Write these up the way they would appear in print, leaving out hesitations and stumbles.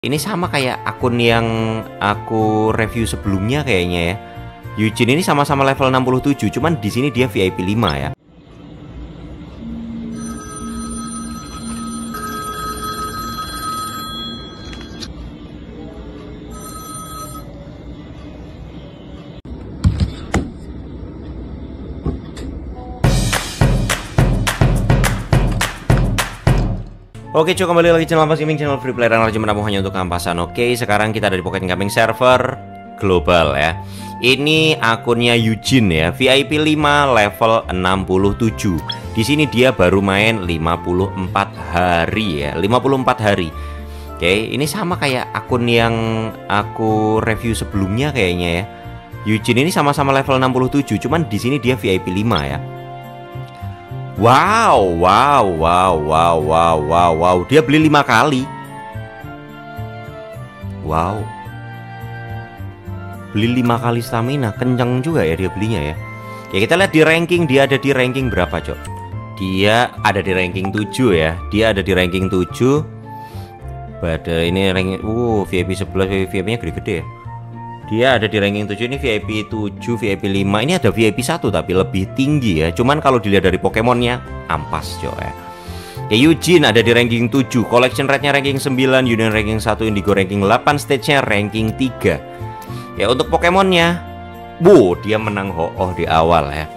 Ini sama kayak akun yang aku review sebelumnya kayaknya ya. Eugene ini sama-sama level 67, cuman di sini dia VIP 5 ya. Oke cuy, kembali lagi channel Mas Gaming, channel free player yang rajin menabuh hanya untuk kampasan. Oke, sekarang kita ada di Pocket Gaming server global ya. Ini akunnya Eugene ya, VIP 5 level 67. Di sini dia baru main 54 hari ya, 54 hari. Oke, ini sama kayak akun yang aku review sebelumnya kayaknya ya. Eugene ini sama-sama level 67, cuman di sini dia VIP 5 ya. Wow, dia beli 5 kali. Wow, beli 5 kali stamina, kenceng juga ya dia belinya ya. Ya kita lihat di ranking, dia ada di ranking berapa cok? Dia ada di ranking 7 ya. Dia ada di ranking 7. Pada ini ranking VIP 11, VIP nya gede-gede ya. Dia ada di ranking 7, ini VIP 7, VIP 5. Ini ada VIP 1 tapi lebih tinggi ya. Cuman kalau dilihat dari Pokemonnya ampas coy ya. Ya Eugene ada di ranking 7, collection rate-nya ranking 9, Union ranking 1, Indigo ranking 8, stage-nya ranking 3. Ya untuk Pokemonnya, dia menang ho-oh di awal ya.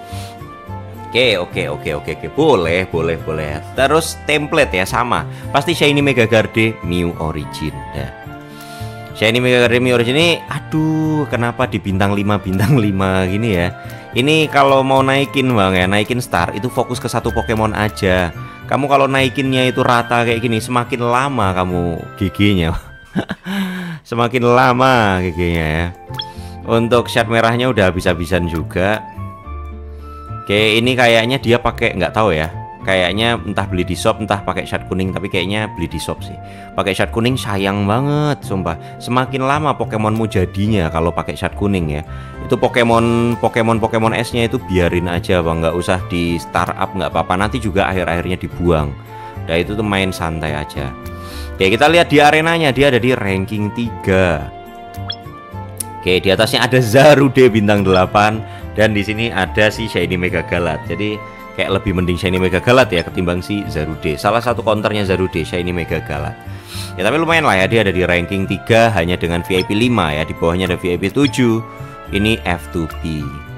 Oke. Boleh. Terus template ya sama. Pasti Shiny Mega Garde Mew Origin ya. Shiny Mega Garde Mew Origin ini, aduh, kenapa di bintang 5 gini ya? Ini kalau mau naikin bang ya, naikin star itu fokus ke satu Pokemon aja. Kamu kalau naikinnya itu rata kayak gini, semakin lama kamu GG-nya, semakin lama GG-nya ya. Untuk shard merahnya udah habis-habisan juga. Oke, ini kayaknya dia pakai nggak tahu ya. Kayaknya entah beli di shop, entah pakai shard kuning, tapi kayaknya beli di shop sih. Pakai shard kuning sayang banget, sumpah. Semakin lama Pokemonmu jadinya kalau pakai shard kuning ya. Itu Pokemon S-nya itu biarin aja bang, nggak usah di startup, nggak apa-apa. Nanti juga akhir-akhirnya dibuang. Nah itu tuh main santai aja. Oke, kita lihat di arenanya, dia ada di ranking 3. Oke, di atasnya ada Zarude bintang 8 dan di sini ada si Shiny Mega Galat. Jadi kayak lebih mending Shiny Mega Galat ya ketimbang si Zarude. Salah satu counternya Zarude, Shiny Mega Galat. Ya tapi lumayan lah ya, dia ada di ranking 3 hanya dengan VIP 5 ya. Di bawahnya ada VIP 7. Ini F2P.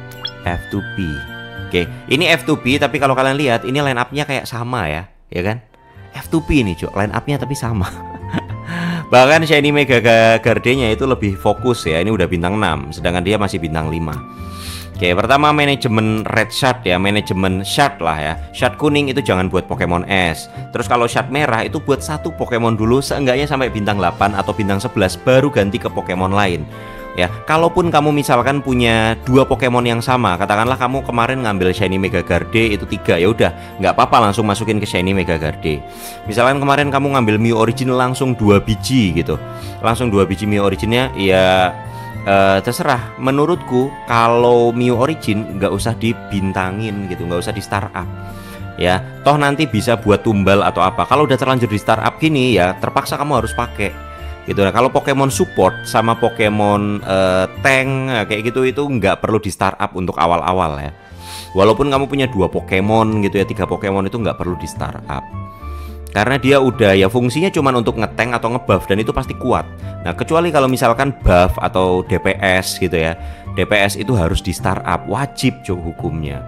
Oke, ini F2P tapi kalau kalian lihat ini line up-nya kayak sama ya, ya kan? F2P ini, Cuk. Line up-nya tapi sama. Bahkan Shiny Mega Garde-nya itu lebih fokus ya. Ini udah bintang 6, sedangkan dia masih bintang 5. Oke, pertama manajemen red shard ya, manajemen shard lah ya. Shard kuning itu jangan buat Pokemon S. Terus kalau shard merah itu buat satu Pokemon dulu, seenggaknya sampai bintang 8 atau bintang 11 baru ganti ke Pokemon lain. Ya, kalaupun kamu misalkan punya 2 Pokemon yang sama, katakanlah kamu kemarin ngambil Shiny Mega Garde itu 3, ya udah, nggak apa-apa langsung masukin ke Shiny Mega Garde. Misalkan kemarin kamu ngambil Mew Origin langsung 2 biji gitu. Langsung 2 biji Mew Originnya ya terserah. Menurutku kalau Mew Origin nggak usah dibintangin gitu, nggak usah di startup ya, toh nanti bisa buat tumbal atau apa. Kalau udah terlanjur di startup gini ya terpaksa kamu harus pakai gitu. Nah kalau Pokemon support sama Pokemon tank kayak gitu itu nggak perlu di startup untuk awal-awal ya. Walaupun kamu punya 2 Pokemon gitu ya, 3 Pokemon itu nggak perlu di startup karena dia udah ya fungsinya cuma untuk ngetank atau ngebuff dan itu pasti kuat. Nah kecuali kalau misalkan buff atau DPS gitu ya, DPS itu harus di startup, wajib cuy hukumnya.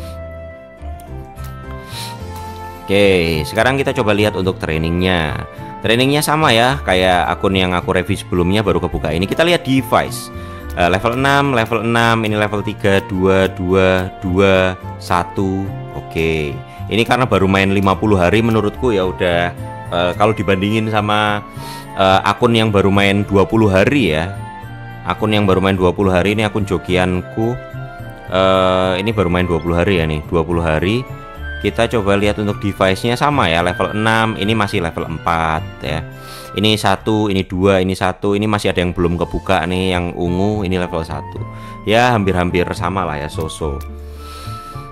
Oke, sekarang kita coba lihat untuk trainingnya. Trainingnya sama ya kayak akun yang aku review sebelumnya, baru kebuka. Ini kita lihat device level 6, ini level 3, 2, 2, 2, 1. Oke, ini karena baru main 50 hari menurutku ya udah kalau dibandingin sama akun yang baru main 20 hari ya. Akun yang baru main 20 hari ini akun jokianku. Ini baru main 20 hari ya nih, 20 hari. Kita coba lihat untuk device-nya sama ya, level 6, ini masih level 4 ya. Ini 1, ini 2, ini 1, ini masih ada yang belum kebuka nih yang ungu, ini level 1. Ya hampir-hampir sama lah ya, so-so.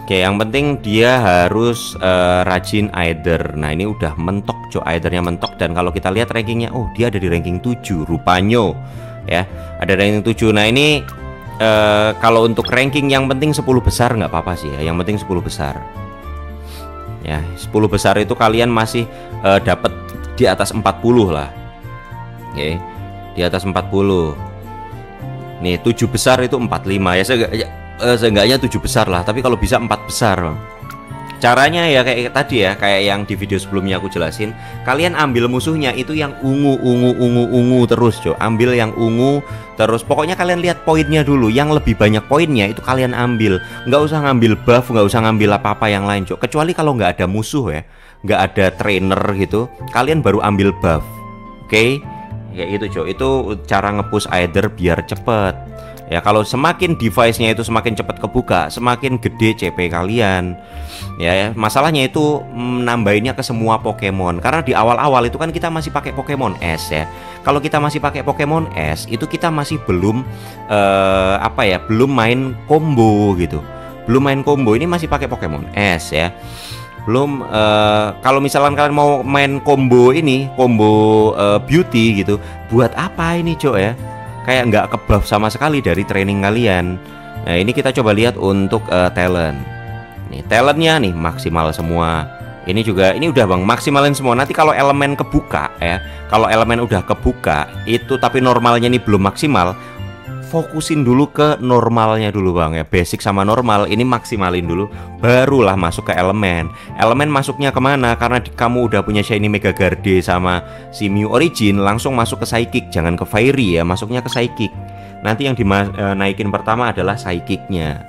Oke, yang penting dia harus rajin Aether. Nah, ini udah mentok, Cok. Aethernya mentok, dan kalau kita lihat rankingnya, oh, dia ada di ranking 7, rupanya. Ya, ada ranking 7. Nah, ini kalau untuk ranking yang penting 10 besar nggak apa-apa sih ya. Yang penting 10 besar. Ya, 10 besar itu kalian masih dapat di atas 40 lah. Oke, di atas 40. Nih, 7 besar itu 45 ya. Seenggaknya 7 besar lah, tapi kalau bisa 4 besar. Caranya ya kayak tadi ya, kayak yang di video sebelumnya aku jelasin. Kalian ambil musuhnya itu yang ungu terus, Cok. Ambil yang ungu terus. Pokoknya kalian lihat poinnya dulu. Yang lebih banyak poinnya itu kalian ambil. Nggak usah ngambil buff, nggak usah ngambil apa-apa yang lain, Cok. Kecuali kalau nggak ada musuh ya, nggak ada trainer gitu, kalian baru ambil buff. Oke? Kayak gitu, Cok. Itu cara nge-push Aether biar cepet. Ya, kalau semakin device-nya itu semakin cepat kebuka, semakin gede CP kalian. Ya, masalahnya itu nambahinnya ke semua Pokemon. Karena di awal-awal itu kan kita masih pakai Pokemon S ya. Kalau kita masih pakai Pokemon S, itu kita masih belum belum main combo gitu. Belum main combo, ini masih pakai Pokemon S ya. Belum kalau misalkan kalian mau main combo ini, combo beauty gitu, buat apa ini, Cok ya? Kayak nggak ke-buff sama sekali dari training kalian. Nah, ini kita coba lihat untuk talent. Nih, talentnya nih maksimal semua. Ini juga, ini udah Bang, maksimalin semua. Nanti kalau elemen kebuka ya, kalau elemen udah kebuka itu tapi normalnya ini belum maksimal, fokusin dulu ke normalnya dulu Bang ya. Basic sama normal ini maksimalin dulu, barulah masuk ke elemen. Elemen masuknya kemana? Karena kamu udah punya Shiny Mega Garde sama si Mew Origin, langsung masuk ke Psychic. Jangan ke Fairy ya, masuknya ke Psychic. Nanti yang dinaikin pertama adalah Psychicnya.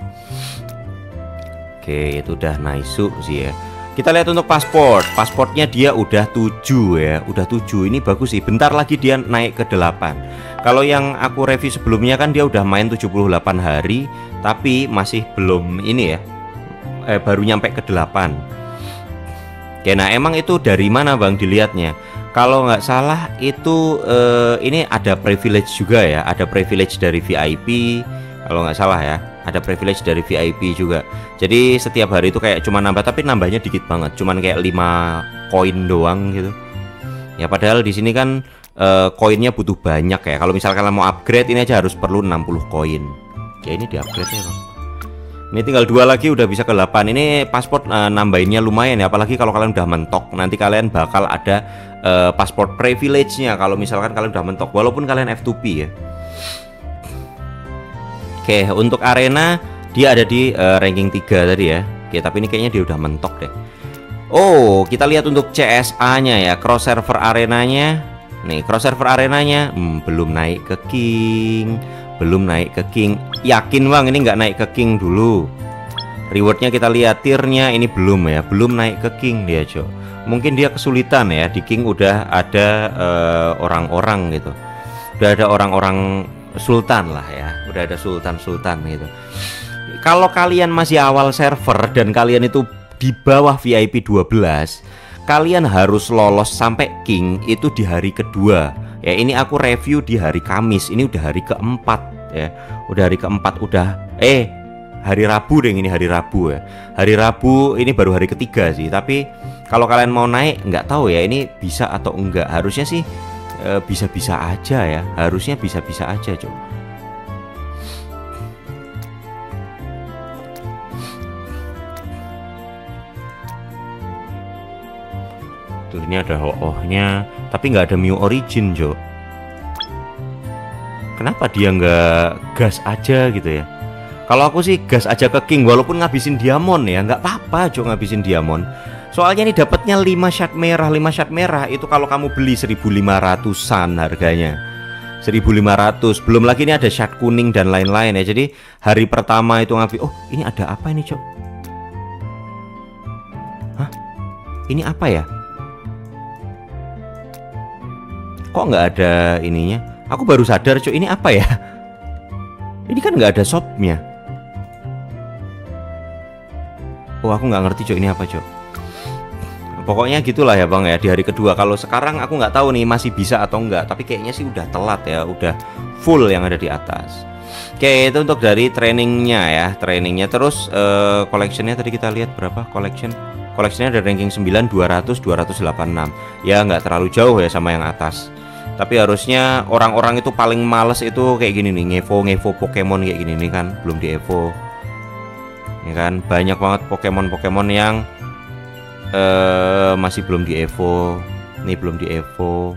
Oke, itu udah nice sih ya. Kita lihat untuk pasport. Pasportnya dia udah 7 ya. Udah 7, ini bagus sih. Bentar lagi dia naik ke 8. Kalau yang aku review sebelumnya kan dia udah main 78 hari, tapi masih belum ini ya, baru nyampe ke 8. Oke, nah emang itu dari mana Bang dilihatnya? Kalau nggak salah itu ini ada privilege juga ya. Ada privilege dari VIP, kalau nggak salah ya. Ada privilege dari VIP juga. Jadi setiap hari itu kayak cuma nambah, tapi nambahnya dikit banget. Cuman kayak 5 koin doang gitu. Ya padahal di sini kan koinnya butuh banyak ya. Kalau misalkan kalian mau upgrade ini aja harus perlu 60 koin. Ya ini di upgrade ya Bang. Ini tinggal 2 lagi udah bisa ke 8. Ini pasport nambahinnya lumayan ya. Apalagi kalau kalian udah mentok, nanti kalian bakal ada pasport privilege-nya. Kalau misalkan kalian udah mentok, walaupun kalian F2P ya. Oke, untuk arena dia ada di ranking 3 tadi ya. Oke, tapi ini kayaknya dia udah mentok deh. Oh, kita lihat untuk CSA-nya ya, cross server arenanya. Nih, cross server arenanya belum naik ke King. Belum naik ke King. Yakin Bang ini nggak naik ke King dulu. Rewardnya kita lihat, tiernya ini belum ya. Belum naik ke King dia, Cok. Mungkin dia kesulitan ya. Di King udah ada orang-orang gitu. Udah ada orang-orang sultan lah ya. Udah ada sultan-sultan gitu. Kalau kalian masih awal server dan kalian itu di bawah VIP 12, kalian harus lolos sampai King itu di hari kedua. Ya ini aku review di hari Kamis, ini udah hari keempat ya. Udah hari keempat, udah hari Rabu deh, ini hari Rabu ya. Hari Rabu ini baru hari ketiga sih. Tapi kalau kalian mau naik nggak tahu ya ini bisa atau enggak. Harusnya sih bisa-bisa aja ya. Harusnya bisa-bisa aja coba. Tuh ini ada ho-ohnya, tapi nggak ada Mew Origin, Jo. Kenapa dia nggak gas aja gitu ya? Kalau aku sih gas aja ke King, walaupun ngabisin diamond ya, nggak apa-apa, Jo, ngabisin diamond. Soalnya ini dapatnya 5 shard merah, 5 shard merah itu kalau kamu beli 1.500-an harganya. 1.500, belum lagi ini ada shard kuning dan lain-lain ya. Jadi hari pertama itu ngambil, oh ini ada apa ini, Jo? Hah? Ini apa ya? Kok nggak ada ininya? Aku baru sadar, Cok, ini apa ya? Ini kan nggak ada shopnya. Oh, aku nggak ngerti, Cok, ini apa, Cok. Pokoknya gitulah ya Bang ya, di hari kedua. Kalau sekarang aku nggak tahu nih masih bisa atau enggak, tapi kayaknya sih udah telat ya, udah full yang ada di atas. Oke, itu untuk dari trainingnya ya, trainingnya. Terus collectionnya tadi kita lihat berapa collectionnya ada ranking 9, 200, 286. Ya nggak terlalu jauh ya sama yang atas. Tapi harusnya orang-orang itu paling males itu kayak gini nih, ngevo Pokemon kayak gini nih kan, belum di Evo. Ya kan, banyak banget Pokemon yang masih belum di Evo. Nih belum di Evo.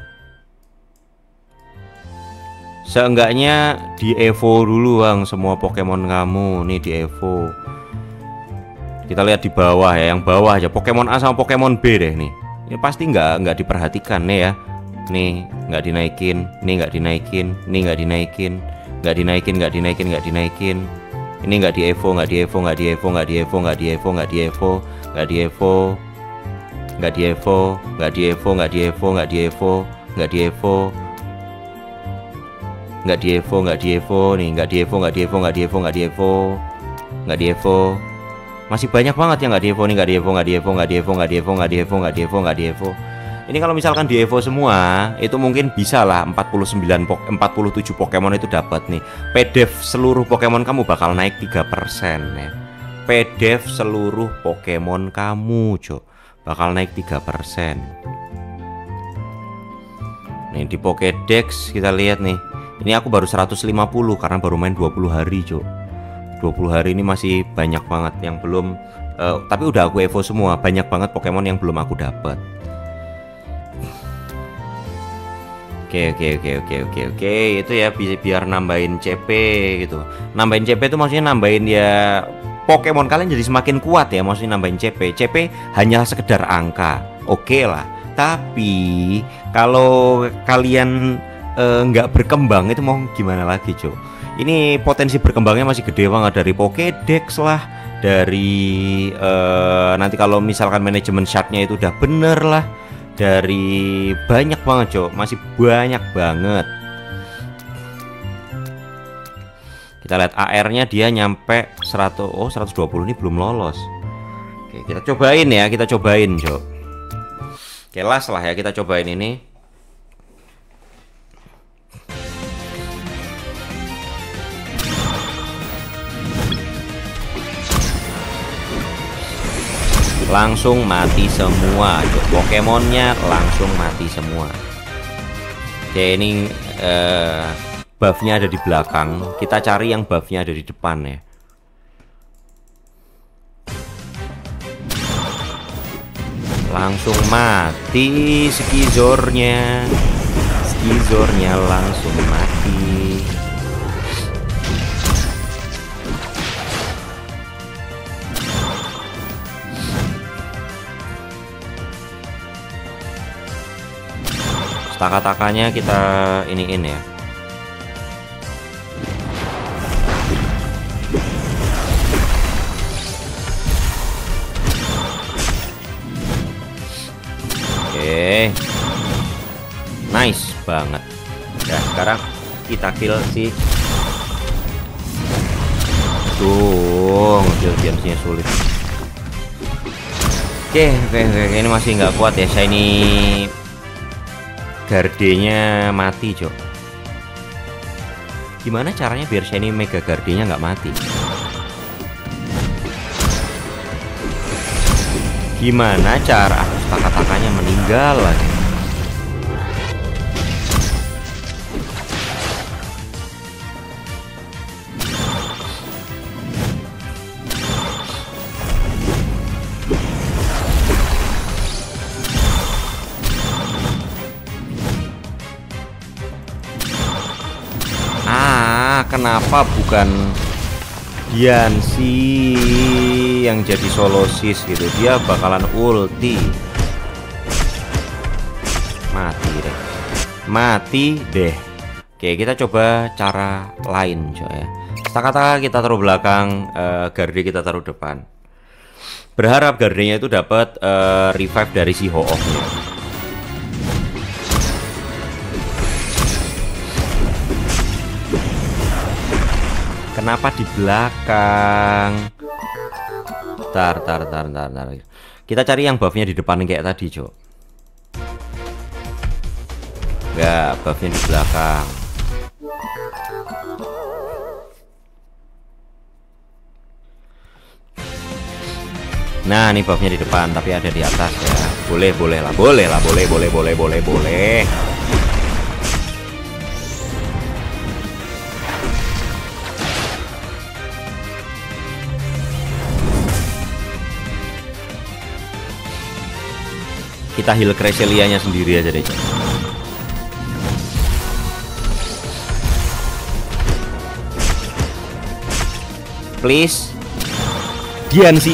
Seenggaknya di Evo dulu Bang, semua Pokemon kamu nih di Evo. Kita lihat di bawah ya, yang bawah aja Pokemon A sama Pokemon B deh nih. Ini pasti nggak diperhatikan nih ya. Nih nggak dinaikin, nih nggak dinaikin, nih nggak dinaikin, nggak dinaikin, nggak dinaikin, nggak dinaikin. Ini nggak di Evo, nggak di Evo, nggak di Evo, nggak di Evo, nggak di Evo, nggak di Evo, nggak di Evo, nggak di Evo, nggak di Evo, nggak di Evo, nggak di Evo, nggak di Evo. Nggak di Evo, nggak di Evo nih, nggak di Evo, nggak di Evo, nggak di Evo, nggak di Evo, nggak di Evo. Masih banyak banget yang nggak di Evo nih, nggak di Evo, nggak di Evo, nggak di Evo, nggak di Evo, nggak di Evo, nggak di Evo, nggak di Evo. Ini kalau misalkan di Evo semua, itu mungkin bisa lah 47 Pokemon itu dapat nih. PDF seluruh Pokemon kamu bakal naik 3% ya. PDF seluruh Pokemon kamu, Cok, bakal naik 3%. Nih di Pokédex kita lihat nih. Ini aku baru 150 karena baru main 20 hari, Cok. 20 hari ini masih banyak banget yang belum tapi udah aku Evo semua. Banyak banget Pokemon yang belum aku dapat. Oke, itu ya biar nambahin CP gitu. Nambahin CP itu maksudnya nambahin ya Pokemon kalian jadi semakin kuat ya, maksudnya nambahin CP. CP hanya sekedar angka. Oke lah. Tapi kalau kalian nggak berkembang itu mau gimana lagi, Cok? Ini potensi berkembangnya masih gede banget dari Pokédex lah, dari nanti kalau misalkan manajemen shardnya itu udah bener lah, dari banyak banget, Cok, masih banyak banget. Kita lihat AR-nya dia nyampe 120 ini belum lolos. Oke, kita cobain ya, kita cobain, Cok. Oke, last lah ya, kita cobain ini. Langsung mati semua, Pokemonnya langsung mati semua. Oke, ini buffnya ada di belakang. Kita cari yang buffnya ada di depan ya. Langsung mati Skizornya. Skizornya langsung mati. Taka-takanya kita iniin ya. Oke, nice banget. Ya, sekarang kita kill si kill Jamesnya sulit. Oke, ini masih nggak kuat ya. Shiny Gardenya mati, Cok. Gimana caranya biar Shiny Mega Gardenya nggak mati? Gimana cara taka-takanya meninggal lagi? Kenapa bukan Diancie yang jadi solosis gitu? Dia bakalan ulti. Mati deh. Oke, kita coba cara lain, coy ya. Kata-kata kita taruh belakang, Garde kita taruh depan. Berharap Gardenya itu dapat revive dari si Ho-Oh-nya. Kenapa di belakang? Tar. Kita cari yang buffnya di depan kayak tadi, Cok. Enggak, buffnya di belakang. Nah, ini buffnya di depan, tapi ada di atas ya. Boleh, boleh lah, boleh lah, boleh, boleh, boleh, boleh, boleh. Kita heal Cresselia-nya sendiri aja deh. Please. Diansi.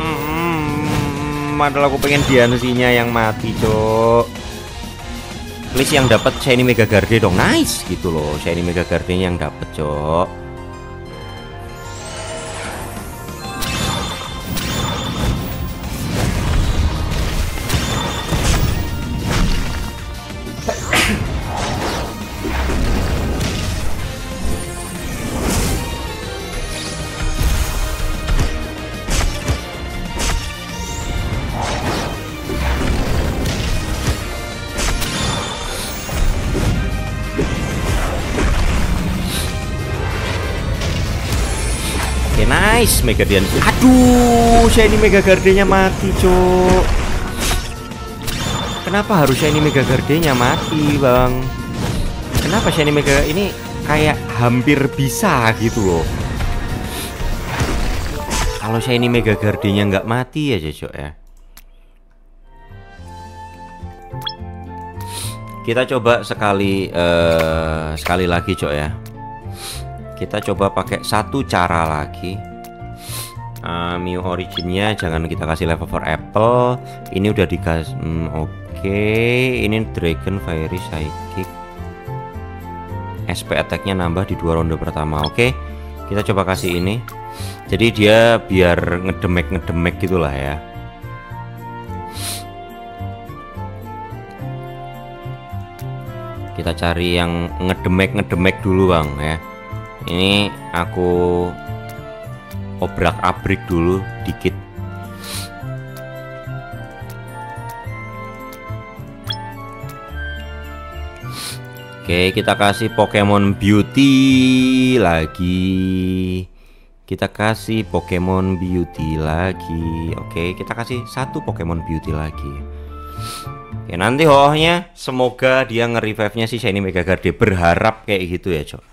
Padahal aku pengen Diansinya yang mati, cok. Please yang dapat Shiny Mega Garde dong. Nice gitu loh. Shiny Mega Garde-nya yang dapat, cok. Oke, nice Mega Diansi. Aduh, Shiny Mega Garde-nya mati, cok. Kenapa harus Shiny Mega Garde-nya mati, Bang? Kenapa Shiny Mega ini kayak hampir bisa gitu loh. Kalau Shiny Mega Garde-nya nggak mati aja, cok ya. Kita coba sekali lagi, cok ya. Kita coba pakai satu cara lagi. Mew Originnya jangan kita kasih level 4 apple. Ini udah dikasih. Oke. Ini Dragon Fairy Psychic. SP attack-nya nambah di 2 ronde pertama. Oke. Kita coba kasih ini. Jadi dia biar ngedemek gitulah ya. Kita cari yang ngedemek dulu, Bang ya. Ini aku obrak-abrik dulu dikit. Oke, kita kasih Pokemon Beauty lagi. Kita kasih Pokemon Beauty lagi. Oke, kita kasih satu Pokemon Beauty lagi. Oke, nanti hohnya semoga dia nge-revive-nya si Shiny Mega Garde. Berharap kayak gitu ya, Cok.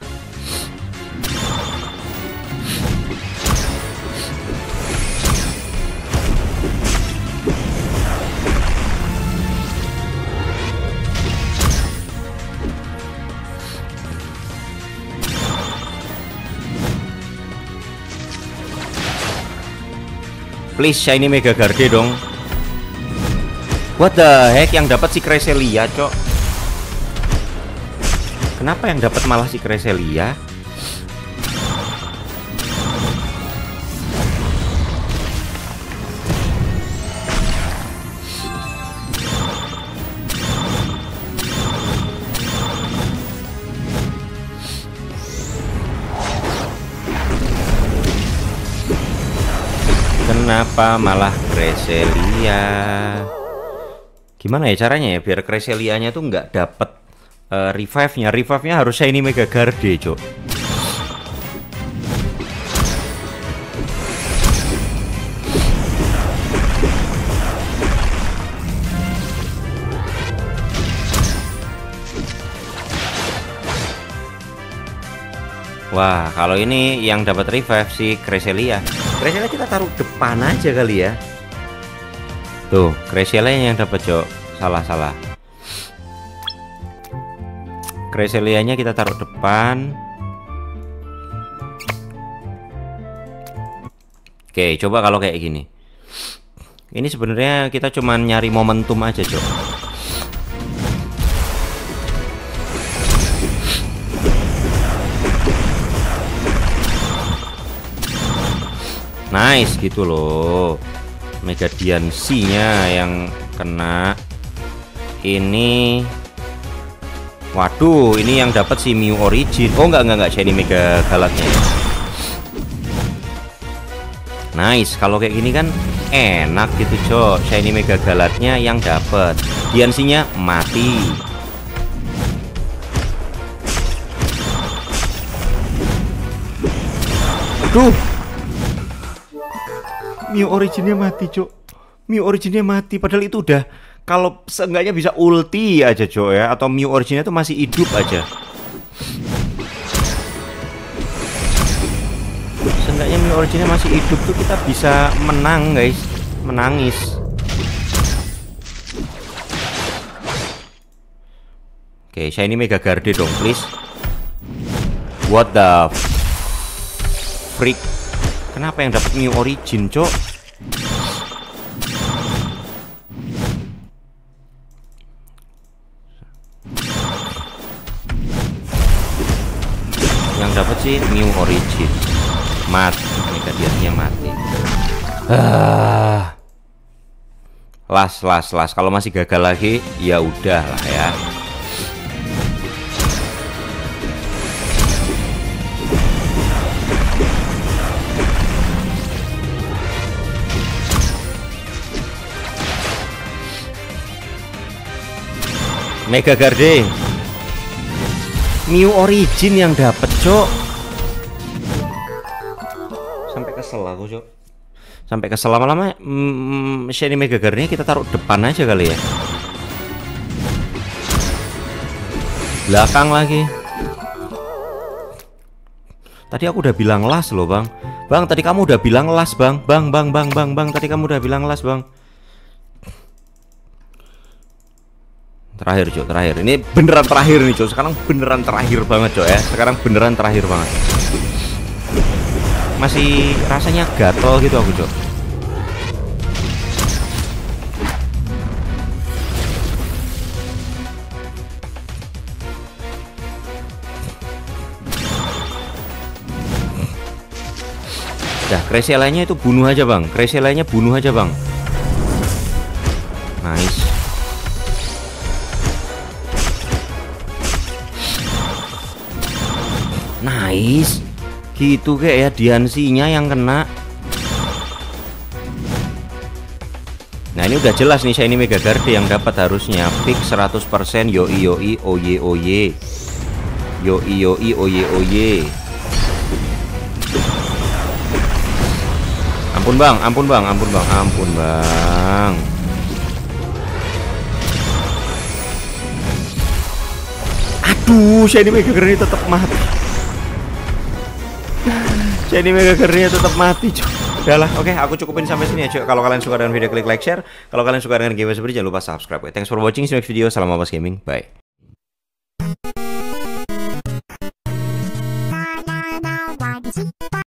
Please Shiny Mega Garde dong. What the heck, yang dapat si Cresselia, cok. Kenapa yang dapat malah si Cresselia? Kenapa malah Cresselia? Gimana ya caranya ya biar Cresselia-nya tuh nggak dapet revive-nya? Revive-nya harus Shiny Mega Garde, cok. Wah, kalau ini yang dapat revive si Cresselia. Cresselia kita taruh depan aja kali ya. Tuh, Cresselia yang dapat, cok. Salah. Cresselia-nya kita taruh depan. Oke, coba kalau kayak gini. Ini sebenarnya kita cuman nyari momentum aja, cok. Nice gitu loh. Mega Diansi-nya yang kena. Ini waduh, ini yang dapat si Mew Origin. Oh enggak Shiny Mega Galatnya. Nice, kalau kayak gini kan enak gitu, cok. Shiny Mega Galatnya yang dapat. Diansi-nya mati. Duh. Mew originnya mati, Cok. Mew originnya mati. Padahal itu udah, kalau seenggaknya bisa ulti aja, Cok ya. Atau Mew originnya tuh masih hidup aja. Seenggaknya Mew originnya masih hidup tuh kita bisa menang, guys. Menangis. Oke, shiny Mega Garde dong, please. What the freak? Kenapa yang dapat Mew origin, Cok? Yang dapat sih Mew origin. Mati, Mega Diasnya mati. Las. Kalau masih gagal lagi, ya udah lah ya. Mega Garde, Mew origin yang dapet, Cok. Sampai kesel aku, Cok. Sampai kesel lama-lama. Shiny Mega Garde kita taruh depan aja kali ya. Belakang lagi. Tadi aku udah bilang las loh, Bang. Bang, tadi kamu udah bilang las, Bang. Bang. Tadi kamu udah bilang las, Bang. Terakhir, Cok, terakhir. Ini beneran terakhir nih, Cok. Sekarang beneran terakhir banget, Cok ya. Sekarang beneran terakhir banget. Masih rasanya gatel gitu aku, Cok. Dah, Cresselia-nya itu bunuh aja, Bang. Cresselia-nya bunuh aja, Bang. Nice. Nice. Gitu kayak ya, Diansinya yang kena. Nah, ini udah jelas nih shiny Mega Garde yang dapat harusnya fix 100%. Yoi oye. Yoi oye. Ampun bang. Aduh, shiny Mega Garde tetap mati. Shiny Mega Garde tetap mati, cuy. Udahlah, oke, aku cukupin sampai sini ya, cuy. Kalau kalian suka dengan video, klik like, share. Kalau kalian suka dengan giveaway seperti, jangan lupa subscribe. Thanks for watching, see you next video. Salam Abbas Gaming, bye.